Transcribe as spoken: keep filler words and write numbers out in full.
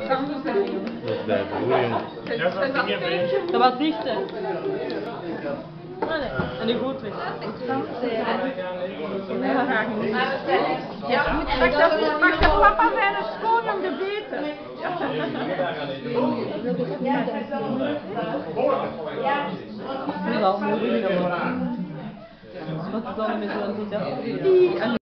Dat is bij broer, jongen. Dat was dichter. Ah, nee. En die goed weg. Ja, mag dat, mag dat papa zijn schoon en gebeten? Dat is al moeilijk. Wat is dan met zo'n enthousiasme?